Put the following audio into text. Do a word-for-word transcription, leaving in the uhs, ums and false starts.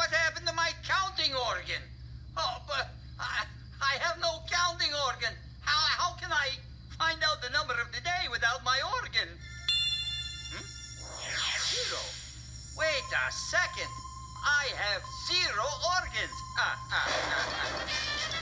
What happened to my counting organ? Oh, but I, I have no counting organ. How, how can I find out the number of the day without my organ? Hmm? Zero. Wait a second. I have zero organs. Ah, ah, ah, ah.